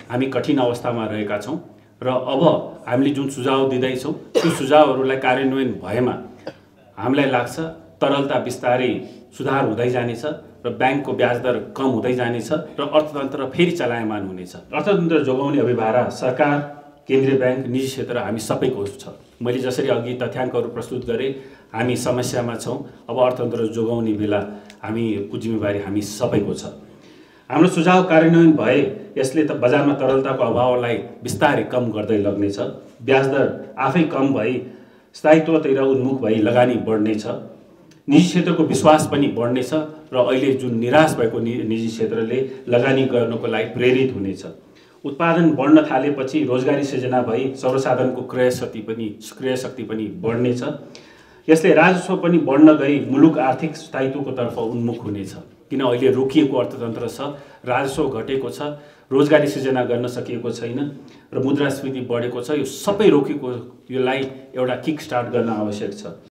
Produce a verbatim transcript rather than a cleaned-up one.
हामी कठिन अवस्थामा रहेका छौँ र अब हामीले जुन सुझाव दिँदैछौँ त्यो सुझावहरूलाई कार्यान्वयन भएमा हामीलाई लाग्छ तरलता बिस्तारै सुधार हुँदै जानेछ र ब्याङ्कको ब्याज दर कम हुँदै जानेछ र अर्थतन्त्र फेरि चलायमान हुनेछ। अर्थतन्त्र जोगाउने अभिभारा सरकार, केन्द्रीय ब्याङ्क, निजी क्षेत्र हामी सबैको छ। मैले जसरी अघि तथ्याङ्कहरू प्रस्तुत गरेँ, हामी समस्यामा छौँ। अब अर्थतन्त्र जोगाउने बेला हामीको जिम्मेवारी हामी सबैको छ। हाम्रो सुझाव कार्यान्वयन भए यसले त बजारमा तरलताको अभावलाई बिस्तारै कम गर्दै लग्नेछ। ब्याज दर आफै कम भई स्थायित्वतिर उन्मुख भई लगानी बढ्नेछ। निजी क्षेत्रको विश्वास पनि बढ्नेछ र अहिले जुन निराश भएको निजी क्षेत्रले लगानी गर्नको लागि प्रेरित हुनेछ। उत्पादन बढ्न थालेपछि रोजगारी सृजना भई सर्वसाधारणको क्रय शक्ति पनि क्रय शक्ति पनि बढ्नेछ। यसले राजस्व पनि बढ्न गई मुलुक आर्थिक स्थायित्वको तर्फ उन्मुख हुनेछ। किन अहिले रोकिएको अर्थतन्त्र छ, राजस्व घटेको छ, रोजगारी सृजना गर्न सकिएको छैन र मुद्रास्फीति बढेको छ। यो सबै रोकेको योलाई एउटा किक स्टार्ट गर्न आवश्यक छ।